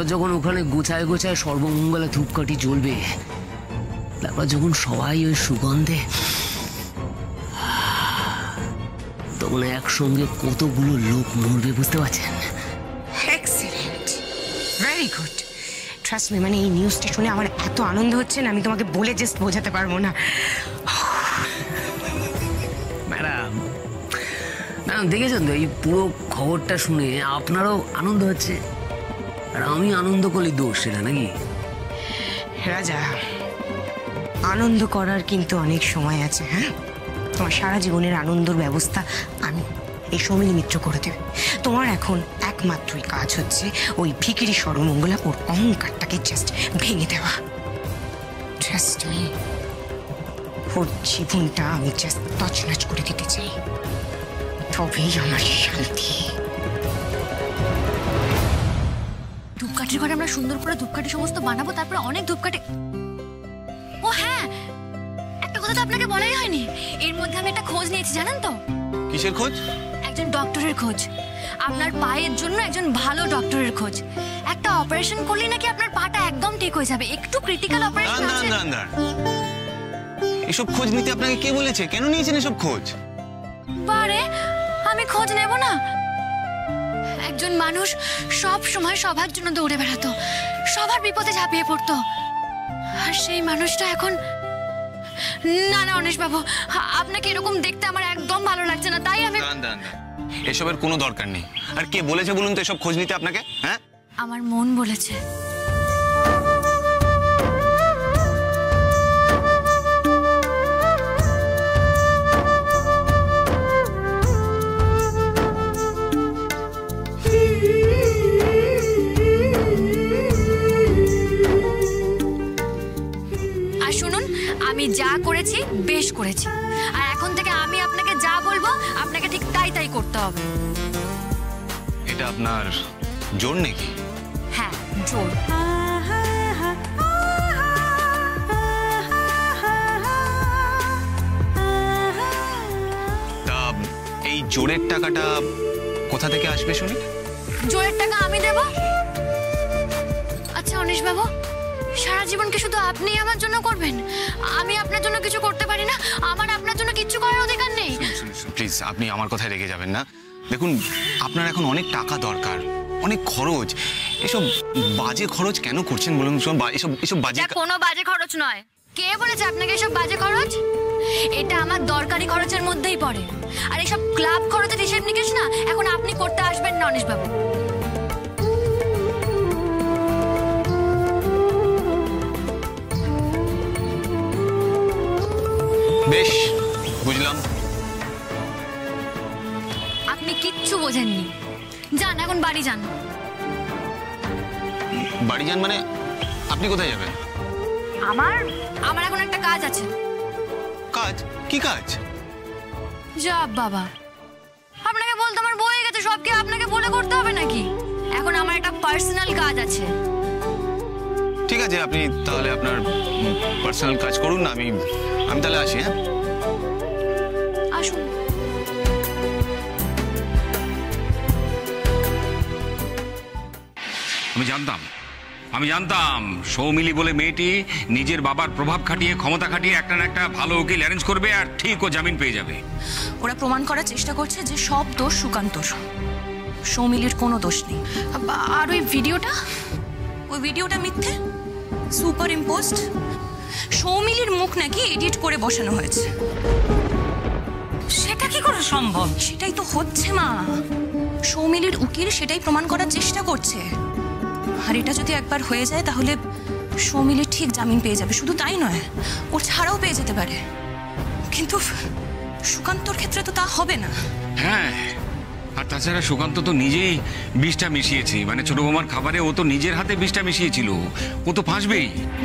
যখন ওখানে গোছায় গোছায় সর্বমঙ্গলা ধূপকাঠি জ্বলবে, তারপর যখন সবাই ওই সুগন্ধে, তখন একসঙ্গে কতগুলো লোক মরবে বুঝতে পারছেন? Excellent, very good. Trust me, মানে এই নিউজটা শুনে আমার এত আনন্দ হচ্ছে না, আমি তোমাকে বলে জাস্ট বোঝাতে পারবো না। ম্যাডাম, ম্যাডাম দেখেছেন তো, এই পুরো খবরটা শুনে আপনারও আনন্দ হচ্ছে, আর আমি আনন্দ করলে দোষ সেটা নাকি? রাজা, আনন্দ করার কিন্তু অনেক সময় আছে। হ্যাঁ, তোমার সারা জীবনের আনন্দর ব্যবস্থা আমি এই সৌমিলি মিত্র করে দেবে। তোমার এখন একমাত্রই কাজ হচ্ছে ওই ভিখিরি সর্বমঙ্গলা ওর অহংকারটাকে জাস্ট ভেঙে দেওয়া। ট্রাস্ট মি, ওর জীবনটা আমি জাস্ট তছনছ করে দিতে চাই, তবেই আমার শান্তি। ধূপকাঠির ঘরে আমরা সুন্দর করে ধূপকাঠি সমস্ত বানাবো, তারপরে অনেক ধূপকাঠি। ও হ্যাঁ, একটা কথা তো আপনাকে বলাই হয়নি, এর মধ্যে আমি একটা খোঁজ নিয়েছি, জানেন তো? কিসের খোঁজ? একজন ডক্টরের খোঁজ। আপনার পায়ের জন্য একজন ভালো ডক্টরের খোঁজ। একটা অপারেশন করলে নাকি আপনার পাটা একদম ঠিক হয়ে যাবে। একটু ক্রিটিক্যাল অপারেশন আছে। এসব খোঁজ নিতে আপনাকে কে বলেছে? কেন নিয়েছেন এসব খোঁজ? বারে, আমি খোঁজ নেব না? একজন মানুষ সব সময় সবার জন্য দৌড়ে বেড়াতো, সবার বিপদে ঝাঁপিয়ে পড়তো, আর সেই মানুষটা এখন... না না অনিশ বাবু, আপনাকে এরকম দেখতে আমার একদম ভালো লাগছে না, তাই আমি... এসবের কোনো দরকার নেই। আর কে বলেছে বলুন তো এসব খোঁজ নিতে আপনাকে? হ্যাঁ, আমার মন বলেছে। আর শুনুন, আমি যা করেছি বেশ করেছি, আর এখন থেকে আমি আপনাকে যা বলবো আপনাকে ঠিক তাই তাই করতে হবে। এটা আপনার জোর নাকি? হ্যাঁ, জোর। তা এই জোরের টাকাটা কোথা থেকে আসবে শুনি? জোরের টাকা আমি দেব? আচ্ছা অনিশ বাবু, সারা জীবন কি শুধু আপনি আমার জন্য করবেন? আমি আপনার জন্য কিছু করতে পারি না? আমার আপনার জন্য কিচ্ছু করার অধিকার নেই? প্লিজ, আপনি আমার কথায় রেগে যাবেন না। দেখুন, আপনার এখন অনেক টাকা দরকার, অনেক খরচ। এসব বাজে খরচ কেন করছেন বলুন? এসব বাজে... কোনো বাজে খরচ নয়। কে বলেছে আপনাকে এসব বাজে খরচ? এটা আমার দরকারি খরচের মধ্যেই পড়ে। আর এসব ক্লাব খরচের হিসেব নিকেশ না এখন আপনি করতে আসবেন না অনিশ বাবু। বেশ, বুঝলাম। আপনি কিচ্ছু বোঝেননি। যান, এখন বাড়ি যান। বাড়ি যান মানে? আপনি কোথায় যাবেন? আমার এখন একটা কাজ আছে। কাজ? কি কাজ? যা বাবা, আপনাকে বলতে আমার বয়ে গেছে, সব কি আপনাকে বলে করতে হবে নাকি? এখন আমার একটা পার্সোনাল কাজ আছে। ঠিক আছে, আপনি তাহলে আপনার পার্সোনাল কাজ করুন, আমি তাহলে আসি। হ্যাঁ, আসুন। আমি জানতাম সৌমিলি বলে মেয়েটি নিজের বাবার প্রভাব খাটিয়ে, ক্ষমতা খাটিয়ে একটা না একটা ভালো উকিল অ্যারেঞ্জ করবে, আর ঠিক ও জামিন পেয়ে যাবে। ওরা প্রমাণ করার চেষ্টা করছে যে সব দোষ সুকান্তর, সৌমিলির কোনো দোষ নেই। আর ওই ভিডিওটা মিথ্যে, সুপার ইম্পোজড। সৌমিলির মুখ নাকি এডিট করে বসানো হয়েছে। সেটা কি করে সম্ভব? সেটাই তো হচ্ছে মা, সৌমিলির উকিল সেটাই প্রমাণ করার চেষ্টা করছে। আর এটা যদি একবার হয়ে যায় তাহলে সৌমিলি ঠিক জামিন পেয়ে যাবে। শুধু তাই নয়, ওর ছাড়াও পেয়ে যেতে পারে। কিন্তু সুকান্তর ক্ষেত্রে তো তা হবে না। হ্যাঁ, আর তাছাড়া সুকান্ত তো নিজেই বিষটা মিশিয়েছে, মানে ছোট বৌমার খাবারে ও তো নিজের হাতে বিষটা মিশিয়েছিল, ও তো ফাঁসবেই।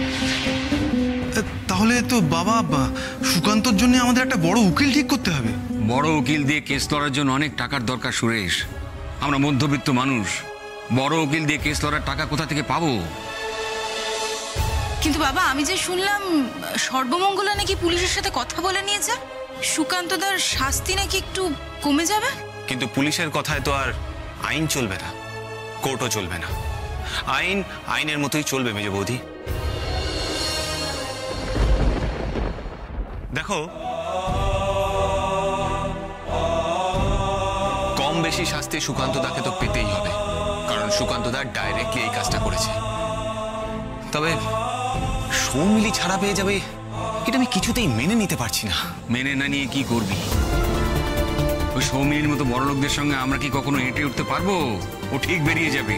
তাহলে তো বাবা, সুকান্তর জন্য আমাদের একটা বড় উকিল ঠিক করতে হবে। বড় উকিল দিয়ে কেস লড়ার জন্য অনেক টাকার দরকার সুরেশ। আমরা মধ্যবিত্ত মানুষ, বড় উকিল দিয়ে কেস লড়ার টাকা কোথা থেকে পাবো? কিন্তু বাবা, আমি যে শুনলাম সর্বমঙ্গলা নাকি পুলিশের সাথে কথা বলে নিয়েছে, সুকান্তদার শাস্তি নাকি একটু কমে যাবে। কিন্তু পুলিশের কথায় তো আর আইন চলবে না, কোর্টও চলবে না। আইন আইনের মতোই চলবে মেজ বৌদি। দেখো, কম বেশি শাস্তি সুকান্ত দাকে তো পেতেই হবে, কারণ সুকান্ত দা ডাইরেক্টলি এই কাজটা করেছে। তবে সৌমিলি ছাড়া পেয়ে যাবে এটা আমি কিছুতেই মেনে নিতে পারছি না। মেনে না নিয়ে কি করবি? ওই সৌমিলির মতো বড় লোকদের সঙ্গে আমরা কি কখনো হেঁটে উঠতে পারবো? ও ঠিক বেরিয়ে যাবে।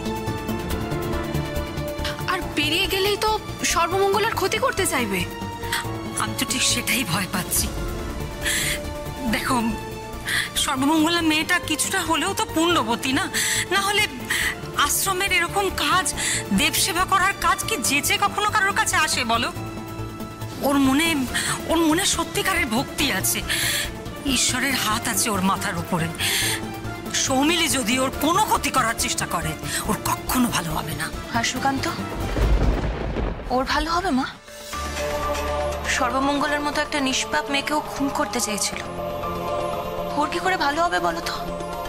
আর বেরিয়ে গেলেই তো সর্বমঙ্গলের ক্ষতি করতে চাইবে। আমি তো ঠিক সেটাই ভয় পাচ্ছি। দেখো, সর্বমঙ্গলা মেয়েটা কিছুটা হলেও তো পুণ্যবতী, না? না হলে আশ্রমের এরকম কাজ, দেবসেবা করার কাজ কি যেচে কখনো কারোর কাছে আসে বলো? ওর মনে সত্যিকারের ভক্তি আছে, ঈশ্বরের হাত আছে ওর মাথার উপরে। সৌমিলি যদি ওর কোনো ক্ষতি করার চেষ্টা করে, ওর কখনো ভালো হবে না। আর সুকান্ত, ওর ভালো হবে মা? সর্বমঙ্গলের মতো একটা নিষ্পাপ মেয়েকেও খুন করতে চেয়েছিল, ওর কি করে ভালো হবে বলো তো?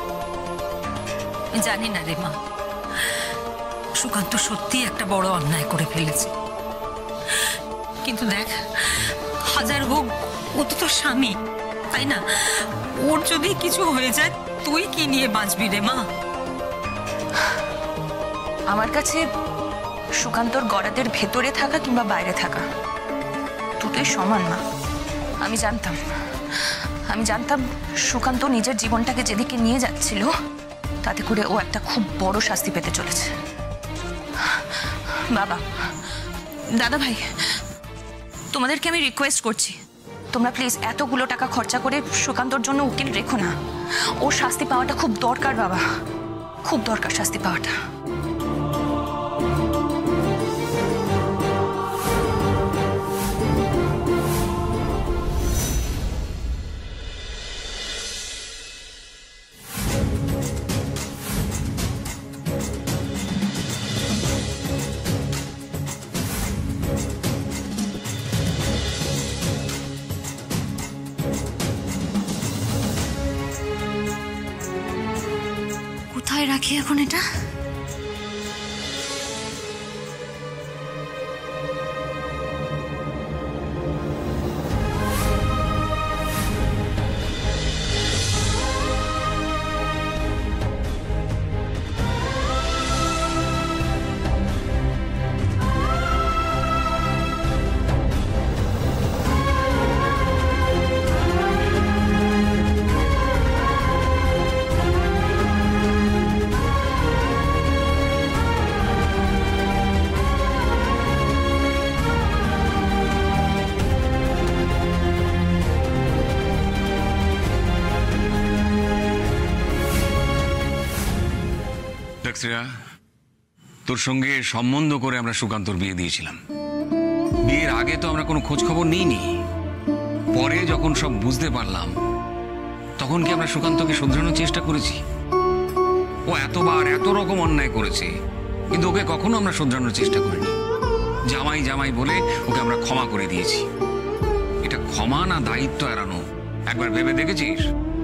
জানি না রে মা, সুকান্ত সত্যি একটা বড় অন্যায় করে ফেলেছে। কিন্তু দেখ, হাজার হোক ও তো তোর স্বামী, তাই না? ওর যদি কিছু হয়ে যায় তুই কি নিয়ে বাঁচবি রে মা? আমার কাছে সুকান্তর গড়াদের ভেতরে থাকা কিংবা বাইরে থাকা দুটোই সমান মা। আমি জানতাম সুকান্ত নিজের জীবনটাকে যেদিকে নিয়ে যাচ্ছিল, তাতে করে ও একটা খুব বড় শাস্তি পেতে চলেছে। বাবা, দাদা ভাই, তোমাদেরকে আমি রিকোয়েস্ট করছি, তোমরা প্লিজ এতগুলো টাকা খরচা করে সুকান্তর জন্য উকিল রেখো না। ও শাস্তি পাওয়াটা খুব দরকার বাবা, খুব দরকার শাস্তি পাওয়াটা। কোথায় রাখি এখন এটা? তোর সঙ্গে সম্বন্ধ করে আমরা সুকান্তর বিয়ে দিয়েছিলাম। বিয়ের আগে তো আমরা কোনো খোঁজ খবর নিইনি। পরে যখন সব বুঝতে পারলাম, তখন কি আমরা সুকান্তকে শুধরানোর চেষ্টা করেছি? ও এতবার এত রকম অন্যায় করেছে, কিন্তু ওকে কখনো আমরা শুধরানোর চেষ্টা করিনি। জামাই জামাই বলে ওকে আমরা ক্ষমা করে দিয়েছি। এটা ক্ষমা না দায়িত্ব এড়ানো, একবার ভেবে দেখেছিস?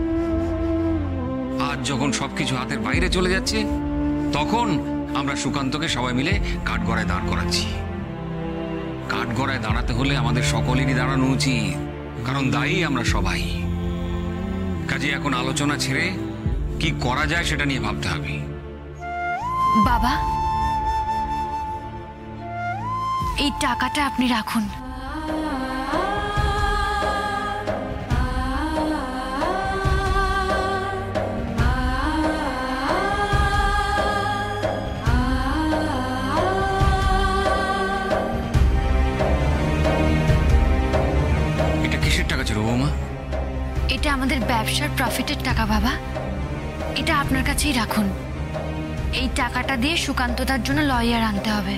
আজ যখন সবকিছু হাতের বাইরে চলে যাচ্ছে, তখন আমরা সুকান্তকে সবাই মিলে কাঠগড়ায় দাঁড় করাচ্ছি। কাঠগড়ায় দাঁড়াতে হলে আমাদের সকলেরই দাঁড়ানো উচিত, কারণ দায়ী আমরা সবাই। কাজে এখন আলোচনা ছেড়ে কি করা যায় সেটা নিয়ে ভাবতে হবে। বাবা, এই টাকাটা আপনি রাখুন। এটা আমাদের ব্যবসার প্রফিটের টাকা বাবা, এটা আপনার কাছেই রাখুন। এই টাকাটা দিয়ে সুকান্তদার জন্য লয়ার আনতে হবে।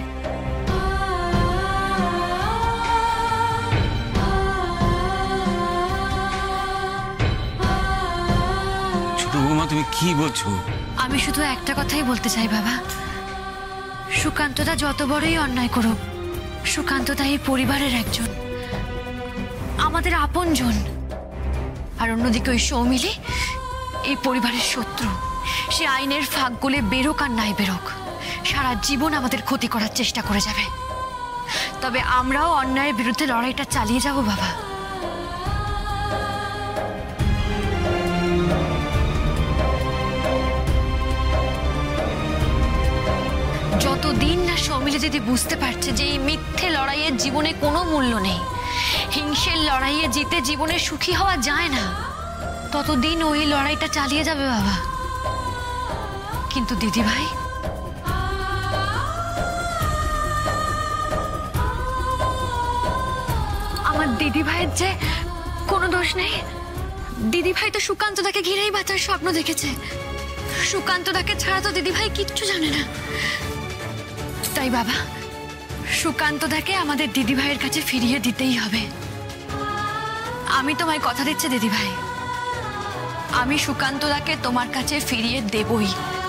ছোট বৌমা, তুমি কি বলছো? আমি শুধু একটা কথাই বলতে চাই বাবা, সুকান্তদা যত বড়ই অন্যায় করুক, সুকান্তদা এই পরিবারের একজন, আমাদের আপনজন। আর অন্যদিকে ওই সৌমিলি এই পরিবারের শত্রু। সে আইনের ফাঁক গলে বেরোক আর নাই বেরোক, সারা জীবন আমাদের ক্ষতি করার চেষ্টা করে যাবে, তবে আমরাও অন্যায়ের বিরুদ্ধে লড়াইটা চালিয়ে যাব বাবা। যতদিন না সৌমিলি দিদি বুঝতে পারছে যে এই মিথ্যে লড়াইয়ের জীবনে কোনো মূল্য নেই, হিংসের লড়াইয়ে জিতে জীবনে সুখী হওয়া যায় না, ততদিন ওই লড়াইটা চালিয়ে যাবে বাবা। কিন্তু দিদি ভাই, আমার দিদি ভাইয়ের যে কোনো দোষ নেই। দিদি ভাই তো সুকান্তদাকে ঘিরেই বাঁচার স্বপ্ন দেখেছে। সুকান্তদাকে ছাড়া তো দিদি ভাই কিচ্ছু জানে না। তাই বাবা, সুকান্তদাকে আমাদের দিদি ভাইয়ের কাছে ফিরিয়ে দিতেই হবে। আমি তোমায় কথা দিচ্ছি দিদি ভাই, আমি সুকান্তদাকে তোমার কাছে ফিরিয়ে দেবই।